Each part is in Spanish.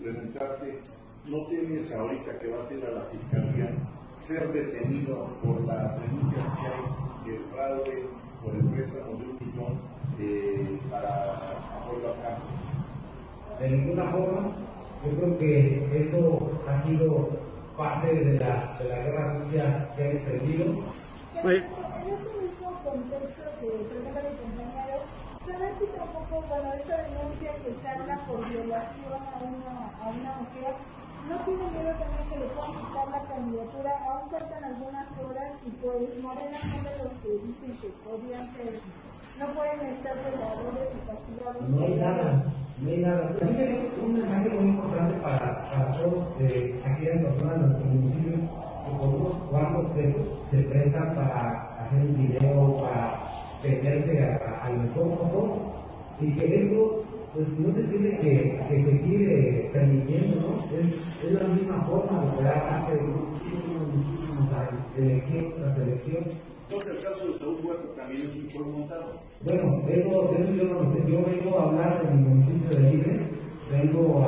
presentarte, ¿no temes ahorita que vas a ir a la fiscalía ser detenido por la denuncia que hay de fraude por el préstamo de 1 millón para apoyo a campo? De ninguna forma. Yo creo que eso ha sido parte de la guerra sucia que ha emprendido. En este mismo contexto que presenta mi compañero, saber si tampoco, bueno, esta denuncia que se habla por violación a una mujer, no tiene miedo también que le puedan quitar la candidatura, aún faltan algunas horas y pues Morena son de los que dicen que podrían ser, no pueden estar peleadores y castigados. No hay nada. No hay nada. También sería un mensaje muy importante para todos aquellas personas de nuestro municipio que por unos cuantos pesos se prestan para hacer un video, para venderse al mejor motor, y que esto pues no se tiene que seguir permitiendo, ¿no? Es la misma forma de operar hace muchísimos años, elección tras elección. Entonces el caso de Saúl Huerta también es un foro montado. Bueno, eso yo no lo sé. Yo vengo a hablar de mi municipio de Libres, vengo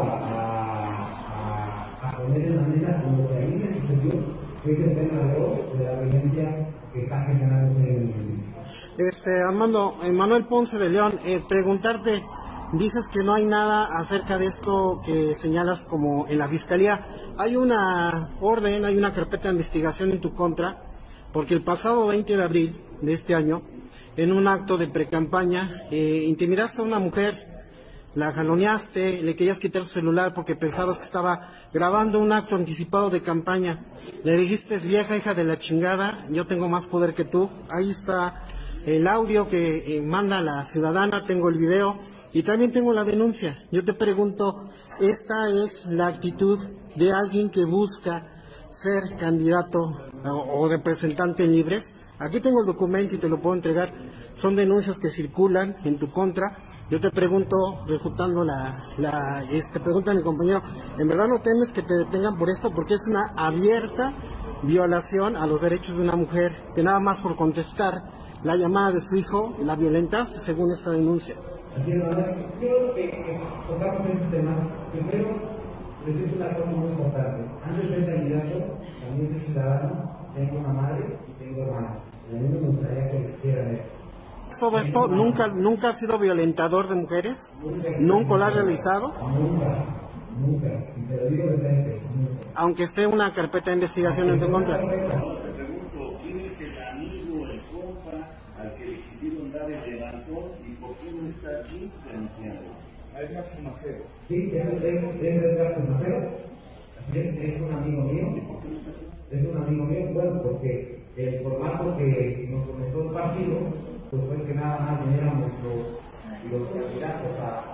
a poner en la mesa lo que a mí me sucedió, que es el tema de la violencia que está generándose en el municipio. Armando, Manuel Ponce de León, preguntarte, dices que no hay nada acerca de esto que señalas como en la fiscalía. Hay una orden, hay una carpeta de investigación en tu contra, porque el pasado 20 de abril de este año, en un acto de precampaña, intimidaste a una mujer, la jaloneaste, le querías quitar su celular porque pensabas que estaba grabando un acto anticipado de campaña. Le dijiste, vieja hija de la chingada, yo tengo más poder que tú. Ahí está el audio que manda la ciudadana, tengo el video y también tengo la denuncia. Yo te pregunto, ¿esta es la actitud de alguien que busca ser candidato o representante en Libres? Aquí tengo el documento y te lo puedo entregar. Son denuncias que circulan en tu contra. Yo te pregunto, refutando pregunta a mi compañero, ¿en verdad no temes que te detengan por esto? Porque es una abierta violación a los derechos de una mujer, que nada más por contestar la llamada de su hijo, la violentaste según esta denuncia. Así es, yo creo que tocamos esos temas. Primero, decir una cosa muy importante. Antes de ser candidato, también soy ciudadano, tengo una madre y tengo hermanas. Y a mí me gustaría que hicieran eso. ¿Todo esto nunca has sido violentador de mujeres? ¿Nunca lo has realizado? Nunca. Y te lo digo de frente, nunca. Aunque esté una carpeta de investigación en tu contra. Te pregunto, ¿quién es el amigo, el compa, al que le quisieron dar el levantón y por qué no está aquí denunciando? A Edgar Fumacero. Sí, es Edgar Fumacero. Es un amigo mío. Es un amigo mío, bueno, porque el formato que nos comentó el partido, pues fue que nada más vinieran los candidatos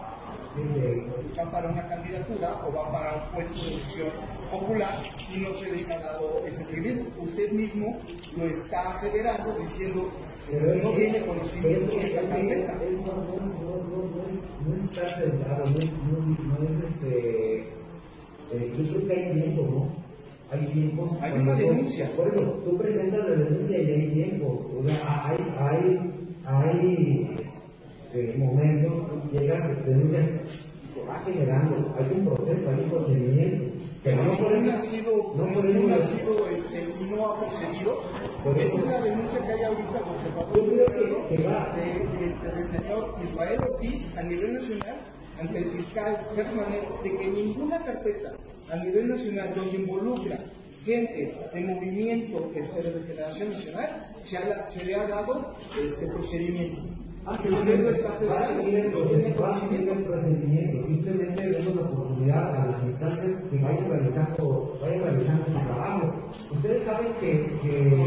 van para una candidatura o van para un puesto de elección popular y no se les ha dado este seguimiento. Usted mismo lo está aseverando diciendo que no tiene conocimiento de esta carpeta. No es estar sentado, yo creo que hay tiempo, ¿no? Hay tiempos. Hay una denuncia. Por eso, tú presentas la denuncia y hay tiempo. O sea, hay momentos, llegas, denuncias y se va generando. Hay un proceso, hay un procedimiento. Pero no por eso ha sido, y no ha procedido. Esa es la denuncia que hay ahorita del señor Israel Ortiz a nivel nacional ante el fiscal permanente de que ninguna carpeta a nivel nacional donde involucra gente de movimiento de regeneración nacional se le ha dado procedimiento. Que usted lo está haciendo el procedimiento, simplemente demos la oportunidad a las instancias que vayan realizando su trabajo. Ustedes saben que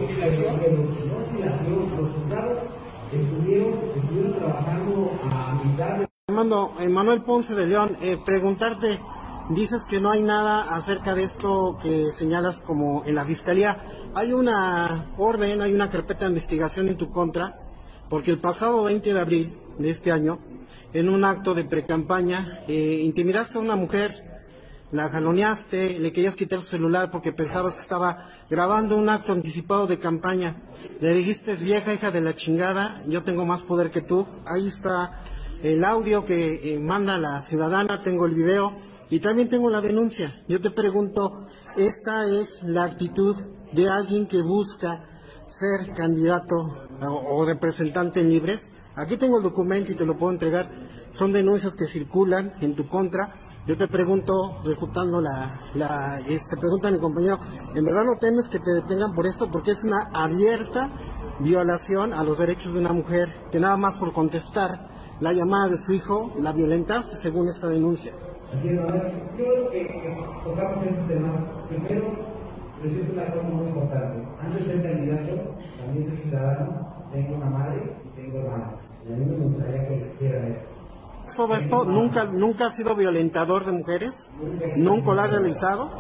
los juzgados estuvieron trabajando a mitad de... Armando, Manuel Ponce de León, preguntarte, dices que no hay nada acerca de esto que señalas como en la fiscalía. Hay una orden, hay una carpeta de investigación en tu contra, porque el pasado 20 de abril de este año, en un acto de precampaña, intimidaste a una mujer, la jaloneaste, le querías quitar su celular porque pensabas que estaba grabando un acto anticipado de campaña. Le dijiste, vieja hija de la chingada, yo tengo más poder que tú. Ahí está el audio que manda la ciudadana, tengo el video y también tengo la denuncia. Yo te pregunto, ¿esta es la actitud de alguien que busca ser candidato o representante en Libres? Aquí tengo el documento y te lo puedo entregar. Son denuncias que circulan en tu contra. Yo te pregunto, refutando pregunta a mi compañero, ¿en verdad no temes que te detengan por esto? Porque es una abierta violación a los derechos de una mujer, que nada más por contestar la llamada de su hijo, la violentaste según esta denuncia. Así es, yo creo que tocamos esos temas. Primero, decirte una cosa muy importante. Antes de ser candidato, también soy ciudadano, tengo una madre y tengo hermanas. Y a mí me gustaría que hicieran eso. ¿Todo esto nunca has sido violentador de mujeres? ¿Nunca lo has realizado?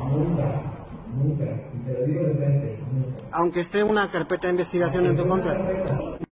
Nunca. Y te lo digo de frente, nunca. Aunque esté una carpeta de investigación en tu contra.